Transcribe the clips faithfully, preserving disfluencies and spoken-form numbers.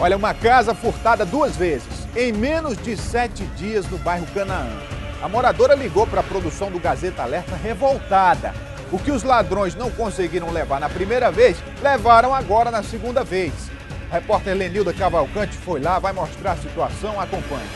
Olha, uma casa furtada duas vezes, em menos de sete dias no bairro Canaã. A moradora ligou para a produção do Gazeta Alerta revoltada. O que os ladrões não conseguiram levar na primeira vez, levaram agora na segunda vez. A repórter Lenilda Cavalcante foi lá, vai mostrar a situação, acompanhe.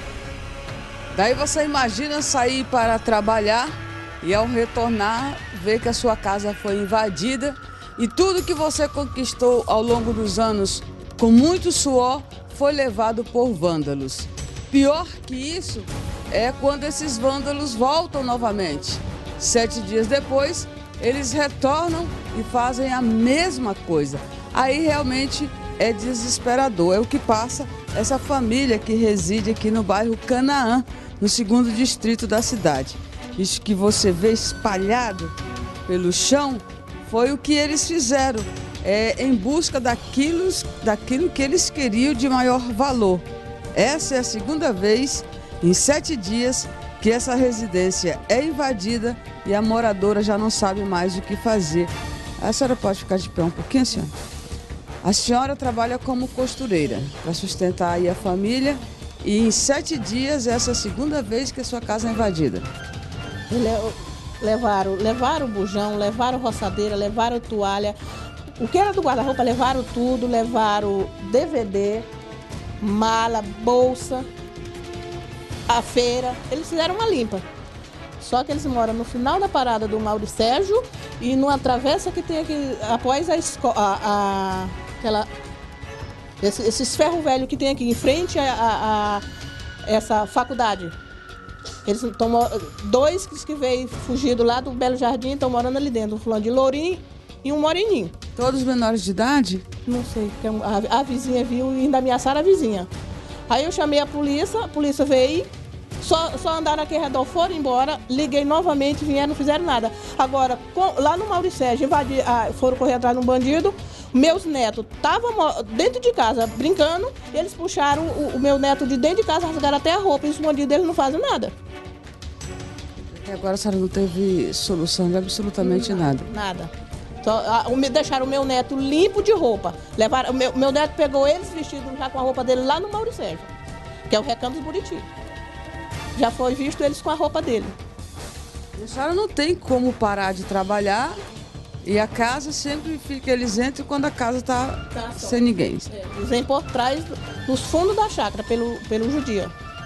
Daí você imagina sair para trabalhar e ao retornar, ver que a sua casa foi invadida e tudo que você conquistou ao longo dos anos com muito suor foi levado por vândalos. Pior que isso é quando esses vândalos voltam novamente. Sete dias depois, eles retornam e fazem a mesma coisa. Aí realmente é desesperador. É o que passa essa família que reside aqui no bairro Canaã, no segundo distrito da cidade. Isso que você vê espalhado pelo chão foi o que eles fizeram, é, em busca daquilo, daquilo que eles queriam de maior valor. Essa é a segunda vez em sete dias que essa residência é invadida e a moradora já não sabe mais o que fazer. A senhora pode ficar de pé um pouquinho, senhora? A senhora trabalha como costureira para sustentar aí a família e em sete dias essa é a segunda vez que a sua casa é invadida. Levaram, levaram o bujão, levaram roçadeira, levaram toalha. O que era do guarda-roupa, levaram tudo, levaram D V D, mala, bolsa, a feira. Eles fizeram uma limpa. Só que eles moram no final da parada do Mauricégio e numa travessa que tem aqui, após a escola, aquela, esse, esses ferro velho que tem aqui em frente a, a, a essa faculdade. Eles estão, dois que veio fugido lá do Belo Jardim estão morando ali dentro, um fulano de Lourinho e um moreninho. Todos menores de idade? Não sei, porque a, a vizinha viu e ainda ameaçaram a vizinha. Aí eu chamei a polícia, a polícia veio, só, só andaram aqui ao redor, foram embora, liguei novamente, vieram, não fizeram nada. Agora, com, lá no Mauricégio, invadi, ah, foram correr atrás de um bandido, meus netos estavam dentro de casa brincando, eles puxaram o, o meu neto de dentro de casa, rasgaram até a roupa, e os bandidos eles não fazem nada. E agora a senhora não teve solução de absolutamente nada? Nada. Só, a, o, deixaram o meu neto limpo de roupa. Levaram, o meu, meu neto pegou eles vestidos já com a roupa dele lá no Mauricégio, que é o Recanto dos Buriti. Já foi visto eles com a roupa dele. A senhora não tem como parar de trabalhar e a casa sempre fica, eles entram quando a casa está tá sem ninguém. É, eles vêm por trás, nos fundos da chácara, pelo, pelo judia.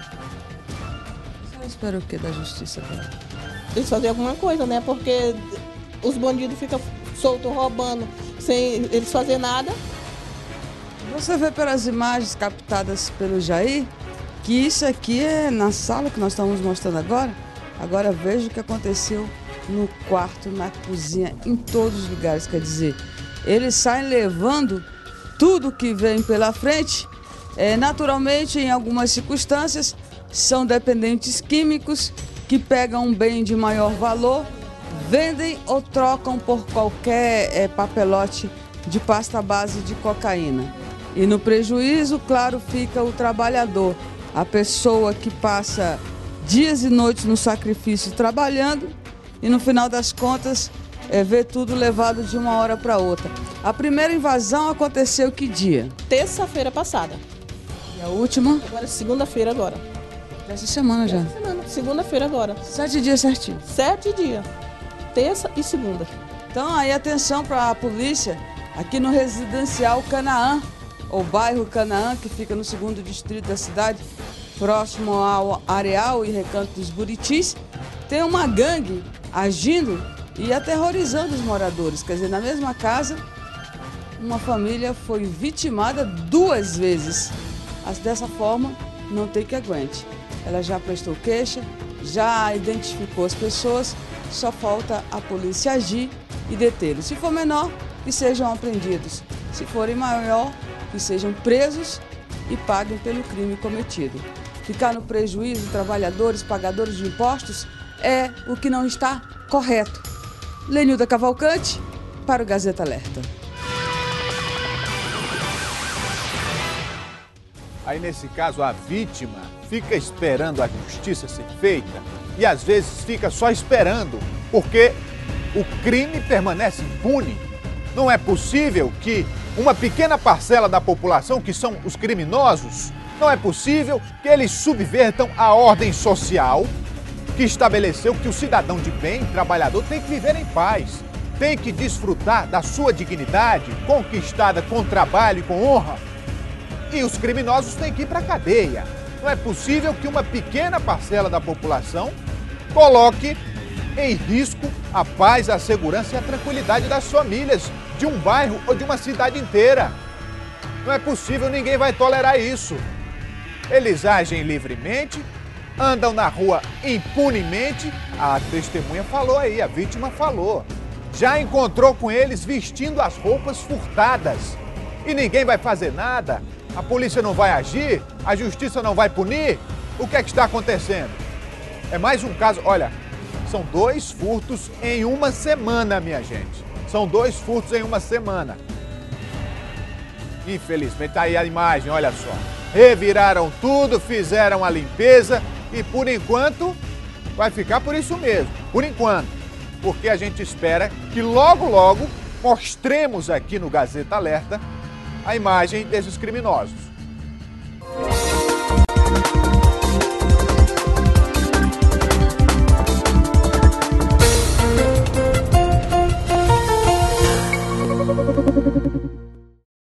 A senhora espera o que da justiça agora? Eles fazem alguma coisa, né? Porque os bandidos ficam soltos roubando sem eles fazerem nada. Você vê pelas imagens captadas pelo Jair que isso aqui é na sala que nós estamos mostrando agora. Agora veja o que aconteceu no quarto, na cozinha, em todos os lugares. Quer dizer, eles saem levando tudo que vem pela frente. É, naturalmente, em algumas circunstâncias, são dependentes químicos que pegam um bem de maior valor, vendem ou trocam por qualquer é, papelote de pasta base de cocaína. E no prejuízo, claro, fica o trabalhador, a pessoa que passa dias e noites no sacrifício trabalhando e no final das contas é, vê tudo levado de uma hora para outra. A primeira invasão aconteceu que dia? Terça-feira passada. E a última? Agora, segunda-feira agora. Dessa semana já? Dessa semana, segunda-feira agora. Sete dias certinho? Sete dias. Terça e segunda. Então aí atenção para a polícia aqui no residencial Canaã, ou bairro Canaã, que fica no segundo distrito da cidade, próximo ao Areal e Recanto dos Buritis. Tem uma gangue agindo e aterrorizando os moradores. Quer dizer, na mesma casa, uma família foi vitimada duas vezes. Dessa forma, não tem que aguente. Ela já prestou queixa, já identificou as pessoas, só falta a polícia agir e detê-los. Se for menor, que sejam apreendidos. Se forem maior, que sejam presos e paguem pelo crime cometido. Ficar no prejuízo, trabalhadores, pagadores de impostos, é o que não está correto. Lenilda Cavalcante, para o Gazeta Alerta. Aí, nesse caso, a vítima fica esperando a justiça ser feita e, às vezes, fica só esperando, porque o crime permanece impune. Não é possível que uma pequena parcela da população, que são os criminosos, não é possível que eles subvertam a ordem social que estabeleceu que o cidadão de bem, trabalhador, tem que viver em paz, tem que desfrutar da sua dignidade, conquistada com trabalho e com honra, e os criminosos têm que ir para a cadeia. Não é possível que uma pequena parcela da população coloque em risco a paz, a segurança e a tranquilidade das famílias de um bairro ou de uma cidade inteira. Não é possível, ninguém vai tolerar isso. Eles agem livremente, andam na rua impunemente. A testemunha falou aí, a vítima falou. Já encontrou com eles vestindo as roupas furtadas. E ninguém vai fazer nada? A polícia não vai agir? A justiça não vai punir? O que é que está acontecendo? É mais um caso, olha, são dois furtos em uma semana, minha gente. São dois furtos em uma semana. Infelizmente, tá aí a imagem, olha só. Reviraram tudo, fizeram a limpeza e, por enquanto, vai ficar por isso mesmo. Por enquanto. Porque a gente espera que logo, logo, mostremos aqui no Gazeta Alerta a imagem desses criminosos.